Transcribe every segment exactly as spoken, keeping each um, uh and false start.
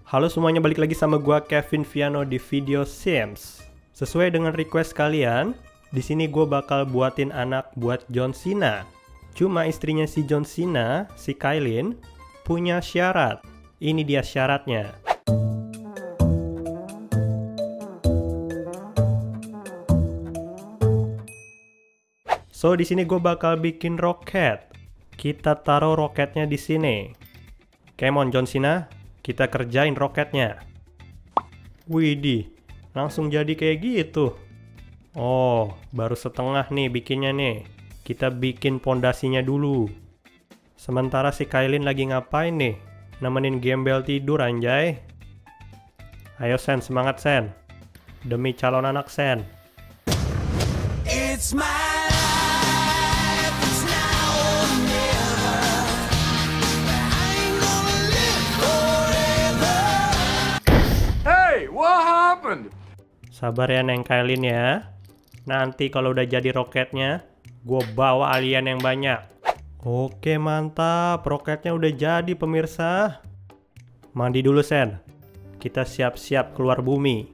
Halo semuanya, balik lagi sama gua Kevin Viano di video Sims. Sesuai dengan request kalian, di sini gua bakal buatin anak buat John Cena. Cuma istrinya si John Cena, si Kailin, punya syarat. Ini dia syaratnya. So di sini gue bakal bikin roket. Kita taruh roketnya di sini. Come on John Cena, kita kerjain roketnya. Widih, langsung jadi kayak gitu. Oh, baru setengah nih bikinnya nih. Kita bikin pondasinya dulu. Sementara si Kailin lagi ngapain nih? Nemenin gembel tidur anjay. Ayo Sen, semangat Sen. Demi calon anak Sen. It's my sabar ya Neng Kailin ya. Nanti kalau udah jadi roketnya, gue bawa alien yang banyak. Oke mantap, roketnya udah jadi pemirsa. Mandi dulu Sen. Kita siap-siap keluar bumi.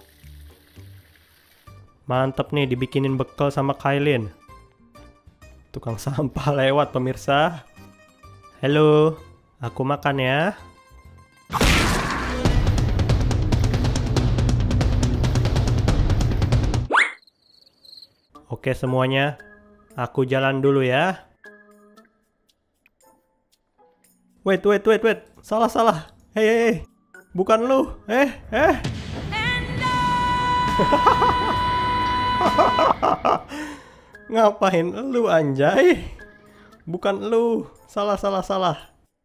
Mantep nih dibikinin bekal sama Kailin. Tukang sampah lewat pemirsa. Halo, aku makan ya. Oke semuanya, aku jalan dulu ya. Wait, wait, wait, wait. Salah, salah. Hei, hei, hei. Bukan lu. Eh, eh. Ngapain lu anjay? Bukan lu. Salah, salah, salah.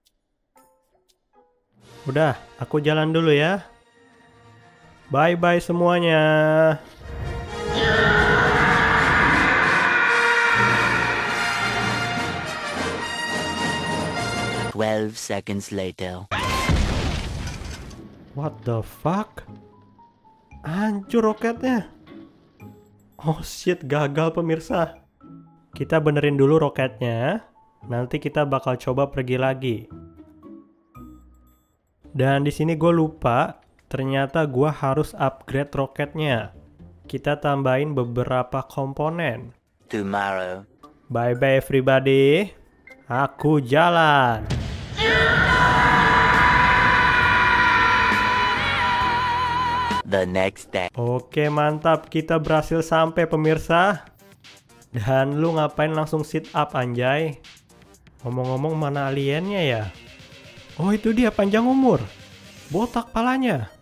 Udah, aku jalan dulu ya. Bye-bye semuanya. twelve seconds later. What the fuck? Hancur roketnya. Oh shit, gagal pemirsa. Kita benerin dulu roketnya. Nanti kita bakal coba pergi lagi. Dan di sini gue lupa, ternyata gue harus upgrade roketnya. Kita tambahin beberapa komponen. Tomorrow. Bye bye everybody. Aku jalan. The next day. Oke mantap, kita berhasil sampai pemirsa. Dan lu ngapain langsung sit up anjay? Ngomong-ngomong mana aliennya ya? Oh itu dia panjang umur. Botak palanya.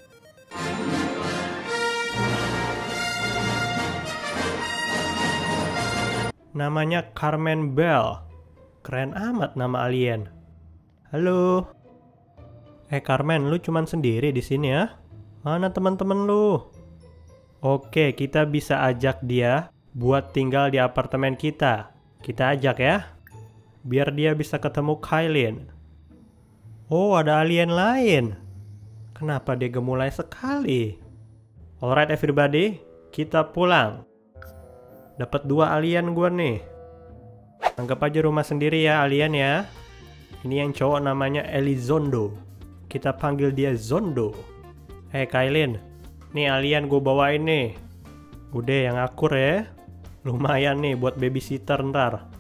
Namanya Carmen Bell. Keren amat nama alien. Halo. Eh Carmen, lu cuman sendiri di sini ya? Mana teman-teman lu? Oke, kita bisa ajak dia buat tinggal di apartemen kita. Kita ajak ya. Biar dia bisa ketemu Kailin. Oh, ada alien lain. Kenapa dia gemulai sekali? Alright everybody, kita pulang. Dapat dua alien gua nih. Anggap aja rumah sendiri ya alien ya. Ini yang cowok namanya Elizondo. Kita panggil dia Zondo. Eh Kailin, nih alien gue bawain nih. Udah yang akur ya. Lumayan nih buat babysitter ntar.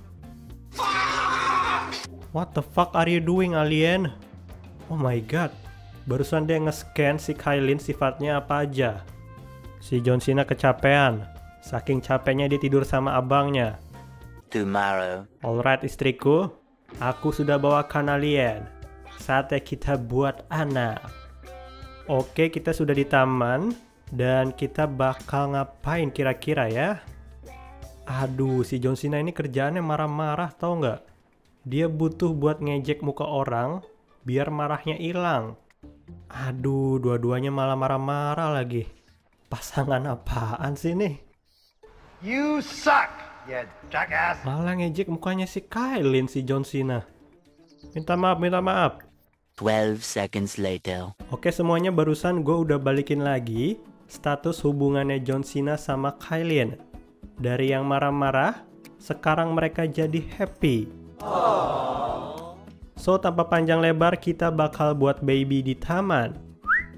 What the fuck are you doing alien? Oh my god. Barusan dia nge-scan si Kailin sifatnya apa aja. Si John Cena kecapean. Saking capeknya dia tidur sama abangnya. Tomorrow. Alright istriku, aku sudah bawakan alien. Saatnya kita buat anak. Oke, kita sudah di taman. Dan kita bakal ngapain kira-kira ya? Aduh, si John Cena ini kerjaannya marah-marah tau nggak? Dia butuh buat ngejek muka orang biar marahnya hilang. Aduh, dua-duanya malah marah-marah lagi. Pasangan apaan sih nih? You suck, you jackass. Malah ngejek mukanya si Kailin si John Cena. Minta maaf, minta maaf. twelve seconds later. Oke semuanya, barusan gue udah balikin lagi status hubungannya John Cena sama Kailin. Dari yang marah-marah, sekarang mereka jadi happy. Aww. So tanpa panjang lebar kita bakal buat baby di taman.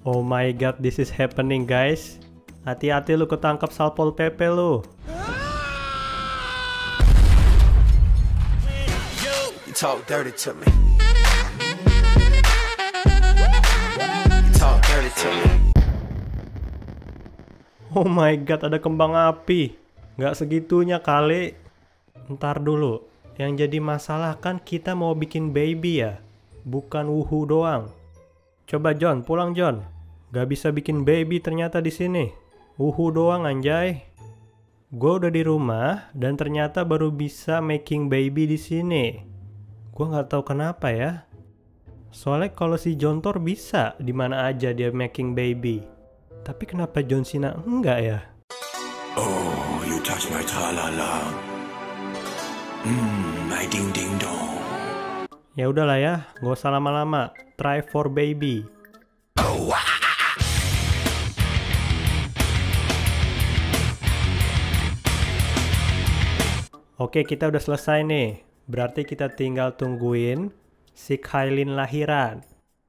Oh my god, this is happening guys. Hati-hati lu ketangkap Satpol P P lu. You talk dirty to me. You talk dirty to me. Oh my god, ada kembang api. Nggak segitunya kali. Ntar dulu. Yang jadi masalah kan kita mau bikin baby ya. Bukan wuhu doang. Coba John, pulang John. Gak bisa bikin baby ternyata di sini. Wuhu doang anjay. Gue udah di rumah dan ternyata baru bisa making baby di sini. Gue nggak tahu kenapa ya. Soalnya kalau si Jontor bisa di mana aja dia making baby. Tapi kenapa John Cena enggak ya? Oh, you touch my tra-la-la. Mmm, my ding-ding-dong. Ya udahlah ya, gak usah lama-lama. Try for baby. Oh, wah. Oke, kita udah selesai nih. Berarti kita tinggal tungguin si Kailin lahiran.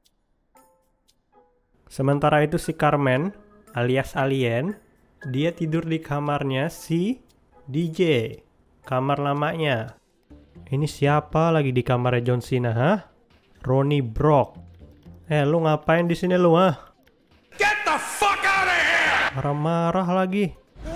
Sementara itu si Carmen alias Alien, dia tidur di kamarnya si D J. Kamar lamanya. Ini siapa lagi di kamarnya John Cena, ha? Ronnie Brock. Eh, lu ngapain di sini lu, ha? Get the fuck out of here! Marah-marah lagi.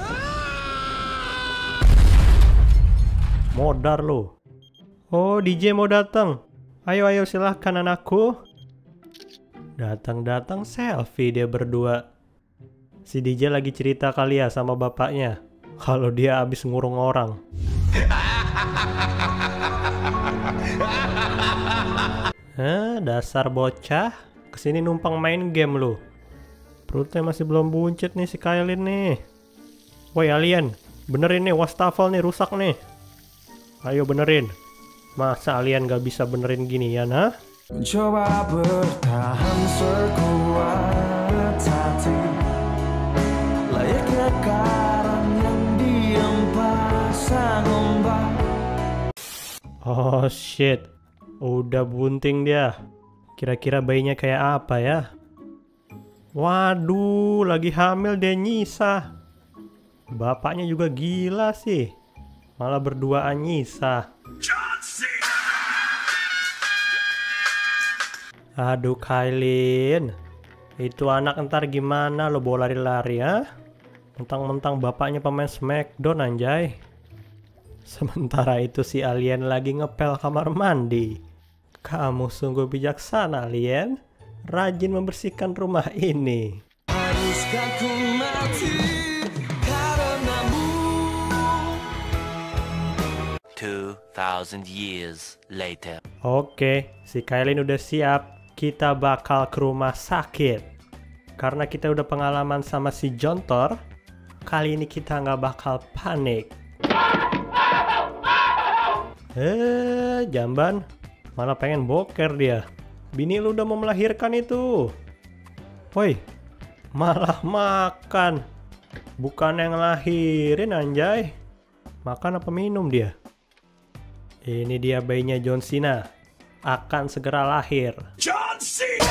Modar lu. Oh, D J mau datang. Ayo, ayo silahkan anakku. Datang-datang selfie dia berdua. Si D J lagi cerita kali ya sama bapaknya. Kalau dia habis ngurung orang. Hah, dasar bocah. Kesini numpang main game lu. Perutnya masih belum buncit nih si Kailin nih. Woi Alien, benerin nih wastafel nih rusak nih. Ayo benerin. Masa Alien gak bisa benerin gini ya, nah? Mencoba bertahan sekuat hati, layaknya karang yang diam pasang ombak. Oh shit, udah bunting dia. Kira-kira bayinya kayak apa ya? Waduh, lagi hamil dia nyisah. Bapaknya juga gila sih. Malah berduaan nyisah. Aduh Kailin, itu anak ntar gimana lo bawa lari-lari ya? Mentang-mentang bapaknya pemain Smackdown anjay. Sementara itu si Alien lagi ngepel kamar mandi. Kamu sungguh bijaksana Alien, rajin membersihkan rumah ini. Haruskah ku mati karenamu? Two thousand years later. Oke, si Kailin udah siap. Kita bakal ke rumah sakit. Karena kita udah pengalaman sama si Jontor, kali ini kita nggak bakal panik. Eh, jamban. Malah pengen boker dia. Bini lu udah mau melahirkan itu. Woi, malah makan. Bukan yang lahirin anjay. Makan apa minum dia? Ini dia bayinya John Cena. Akan segera lahir. John Cena!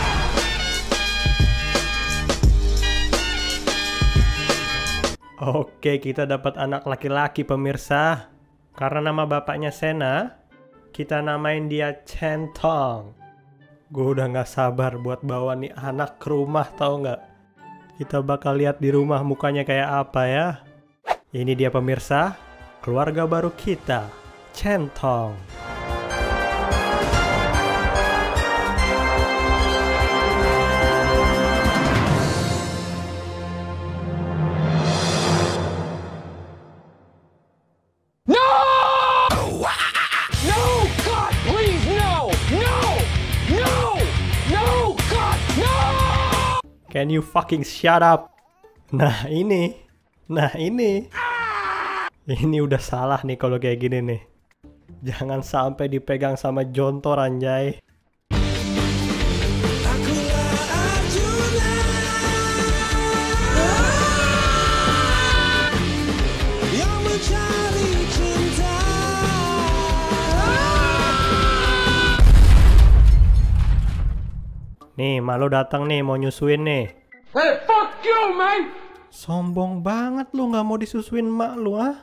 Oke, kita dapat anak laki-laki pemirsa. Karena nama bapaknya Cena, kita namain dia Centong. Gue udah gak sabar buat bawa nih anak ke rumah, tau gak? Kita bakal lihat di rumah mukanya kayak apa ya. Ini dia pemirsa, keluarga baru kita, Centong. Can you fucking shut up? Nah ini, nah ini, ini udah salah nih kalau kayak gini nih. Jangan sampai dipegang sama Jontor anjay. Nih, mak lo datang nih mau nyusuin nih. Hey, fuck you, man! Sombong banget lu nggak mau disusuin mak lu ah.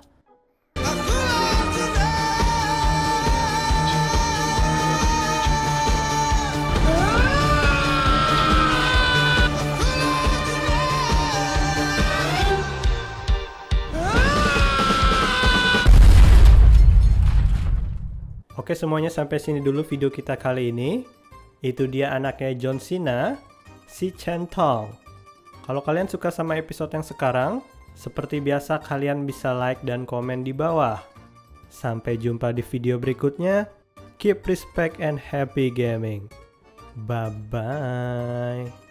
Oke semuanya, sampai sini dulu video kita kali ini. Itu dia anaknya John Cena, si Chen Tong. Kalau kalian suka sama episode yang sekarang, seperti biasa kalian bisa like dan komen di bawah. Sampai jumpa di video berikutnya. Keep respect and happy gaming. Bye-bye.